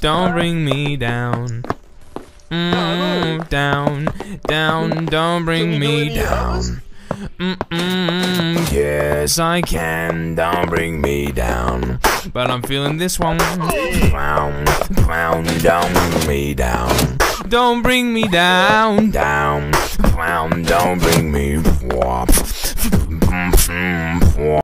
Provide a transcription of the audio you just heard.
don't bring me down. Down, down, don't bring me down. Yes, I can, don't bring me down. But I'm feeling this one. Down, down, don't bring me down. Don't bring me down, down, down, don't bring me.